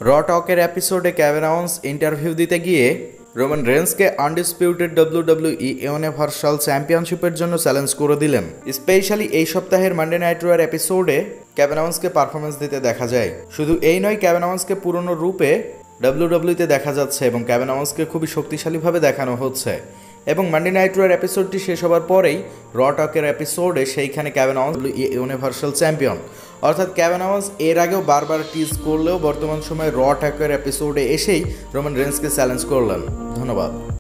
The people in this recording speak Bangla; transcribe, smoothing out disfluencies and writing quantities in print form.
র টকের এপিসোডে কেভিন ওয়েন্স ইন্টারভিউ দিতে গিয়ে রোমান রেন্সকে আনডিসপিউটেড WWE ইউনিভার্সাল চ্যাম্পিয়নশিপের জন্য চ্যালেঞ্জ করে দিলেন। স্পেশালি এই সপ্তাহের মানডে নাইট রয়ার এপিসোডে কেভিন ওয়েন্সকে পারফরমেন্স দিতে দেখা যায়। শুধু এই নয়, কেভিন ওয়েন্সকে পুরনো রূপে WWE-তে দেখা যাচ্ছে এবং কেভিন ওয়েন্সকে খুবই শক্তিশালীভাবে দেখানো হচ্ছে। এবং মানডে নাইট রয়ার এপিসোডটি শেষ হবার পরেই র টকের এপিসোডে সেইখানে কেভিন ওয়েন্স ইউনিভার্সাল চ্যাম্পিয়ন, অর্থাৎ কেভিন ওয়েন্স এর আগেও বারবার টিজ করলেও বর্তমান সময়ে র টকের এপিসোডে এসেই রোমান রেন্সকে চ্যালেঞ্জ করলেন। ধন্যবাদ।